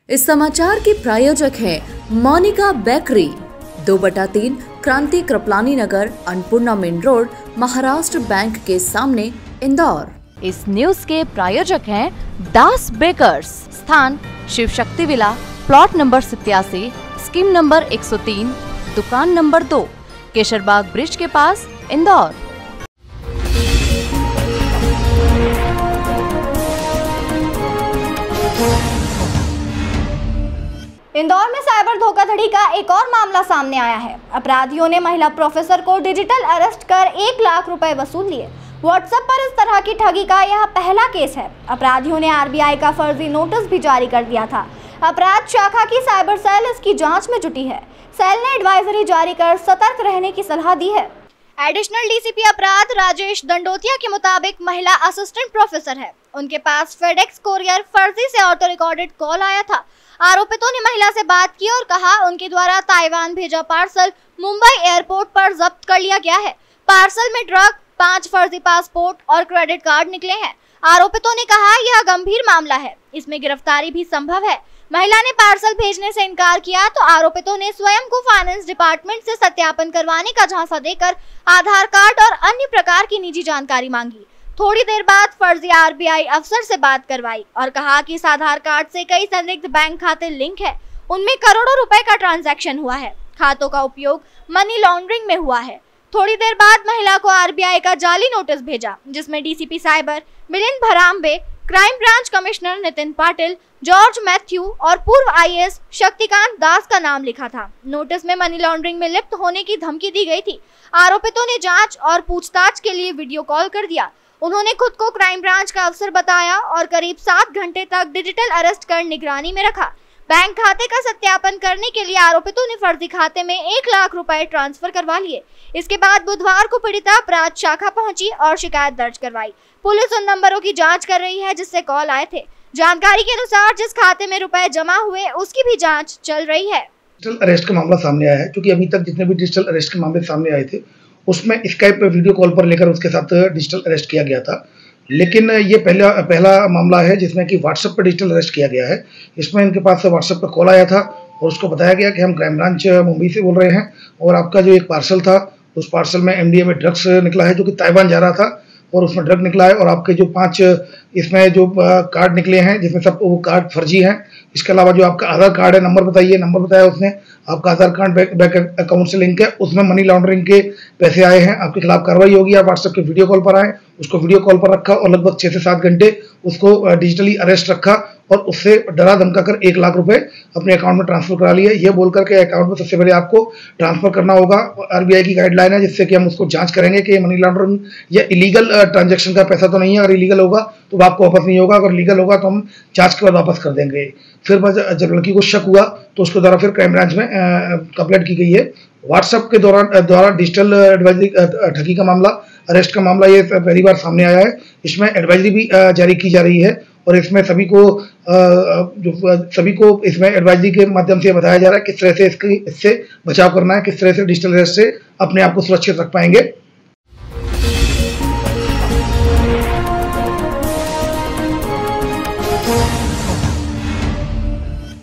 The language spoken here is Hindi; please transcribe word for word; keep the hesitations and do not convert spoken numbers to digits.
इस समाचार के प्रायोजक हैं मोनिका बेकरी, दो बटा तीन Kranti Kripalani Nagar, Annapurna main road, Maharashtra bank के सामने, इंदौर। इस न्यूज के प्रायोजक हैं दास बेकर्स, स्थान Shiv Shakti villa, plot number सत्यासी, स्कीम नंबर एक सौ तीन, दुकान नंबर दो, केशरबाग ब्रिज के पास, इंदौर। इंदौर में साइबर धोखाधड़ी का एक और मामला सामने आया है। अपराधियों ने महिला प्रोफेसर को डिजिटल अरेस्ट कर एक लाख रुपए वसूल लिए। व्हाट्सएप पर इस तरह की ठगी का यह पहला केस है। अपराधियों ने आरबीआई का फर्जी नोटिस भी जारी कर दिया था। अपराध शाखा की साइबर सेल इसकी जांच में जुटी है। सेल ने एडवाइजरी जारी कर सतर्क रहने की सलाह दी है। एडिशनल डीसीपी अपराध राजेश दंडोतिया के मुताबिक महिला असिस्टेंट प्रोफेसर है। उनके पास फेडेक्स कोरियर फर्जी से ऑटो रिकॉर्डेड कॉल आया था। आरोपितों ने महिला से बात की और कहा उनके द्वारा ताइवान भेजा पार्सल मुंबई एयरपोर्ट पर जब्त कर लिया गया है। पार्सल में ड्रग, पांच फर्जी पासपोर्ट और क्रेडिट कार्ड निकले हैं। आरोपितों ने कहा यह गंभीर मामला है, इसमें गिरफ्तारी भी संभव है। महिला ने पार्सल भेजने से इनकार किया तो आरोपितों ने स्वयं को फाइनेंस डिपार्टमेंट से सत्यापन करवाने का झांसा देकर आधार कार्ड और अन्य प्रकार की निजी जानकारी मांगी। थोड़ी देर बाद फर्जी आरबीआई अफसर से बात करवाई और कहा कि इस आधार कार्ड से कई संदिग्ध बैंक खाते लिंक है, उनमें करोड़ों रुपए का ट्रांजैक्शन हुआ है। खातों का उपयोग मनी लॉन्ड्रिंग में हुआ है। थोड़ी देर बाद महिला को आरबीआई का जाली नोटिस भेजा, जिसमें DCP cyber Milind Bharambe, crime branch commissioner Nitin Patil, George Matthew और पूर्व आईएएस शक्तिकांत दास का नाम लिखा था। नोटिस में मनी लॉन्ड्रिंग में लिप्त होने की धमकी दी गई थी। आरोपितों ने जांच और पूछताछ के लिए वीडियो कॉल कर दिया। उन्होंने खुद को क्राइम ब्रांच का अफसर बताया और करीब सात घंटे तक डिजिटल अरेस्ट कर निगरानी में रखा। बैंक खाते का सत्यापन करने के लिए आरोपितों ने फर्जी खाते में एक लाख रुपए ट्रांसफर करवा लिए। इसके बाद बुधवार को पीड़िता अपराध शाखा पहुंची और शिकायत दर्ज करवाई। पुलिस उन नंबरों की जांच कर रही है जिससे कॉल आए थे। जानकारी के अनुसार जिस खाते में रुपए जमा हुए उसकी भी जांच चल रही है। डिजिटल अरेस्ट का मामला सामने आया है, क्योंकि अभी तक जितने भी डिजिटल अरेस्ट के मामले सामने आए थे उसमें स्काइप पे वीडियो कॉल पर लेकर उसके साथ डिजिटल अरेस्ट किया गया था। लेकिन ये पहला पहला मामला है जिसमें कि व्हाट्सएप पर डिजिटल अरेस्ट किया गया है। इसमें इनके पास से व्हाट्सएप पर कॉल आया था और उसको बताया गया कि हम क्राइम ब्रांच मुंबई से बोल रहे हैं और आपका जो एक पार्सल था उस पार्सल में एमडीए में ड्रग्स निकला है जो कि ताइवान जा रहा था और उसमें ड्रग निकला है और आपके जो पांच इसमें जो कार्ड निकले हैं जिसमें सब वो कार्ड फर्जी हैं। इसके अलावा जो आपका आधार कार्ड है, नंबर बताइए, नंबर बताया उसने, आपका Aadhaar card bank bank account से लिंक है, उसमें मनी लॉन्ड्रिंग के पैसे आए हैं। आपके खिलाफ कार्रवाई होगी। आप व्हाट्सएप के वीडियो कॉल पर आए, उसको वीडियो कॉल पर रखा और लगभग छः से सात घंटे उसको डिजिटली अरेस्ट रखा और उससे डरा धमका कर एक लाख रुपए अपने अकाउंट में ट्रांसफर करा लिए। ये बोलकर के अकाउंट में सबसे पहले आपको ट्रांसफर करना होगा। आरबीआई की गाइडलाइन है जिससे कि हम उसको जांच करेंगे कि मनी लॉन्ड्रिंग या इलीगल ट्रांजैक्शन का पैसा तो नहीं है। अगर इलीगल होगा तो आपको वापस नहीं होगा, अगर लीगल होगा तो हम जांच के बाद वापस कर देंगे। फिर जब लड़की को शक हुआ तो उसके द्वारा फिर क्राइम ब्रांच में कंप्लेंट की गई है। व्हाट्सएप के दौरान द्वारा डिजिटल एडवाइजरी ठगी का मामला, अरेस्ट का मामला ये पहली बार सामने आया है। इसमें एडवाइजरी भी जारी की जा रही है और इसमें सभी को जो सभी को इसमें एडवाइजरी के माध्यम से बताया जा रहा है किस तरह से इसकी इससे बचाव करना है, किस तरह से डिजिटल अरेस्ट से अपने आप को सुरक्षित रख पाएंगे।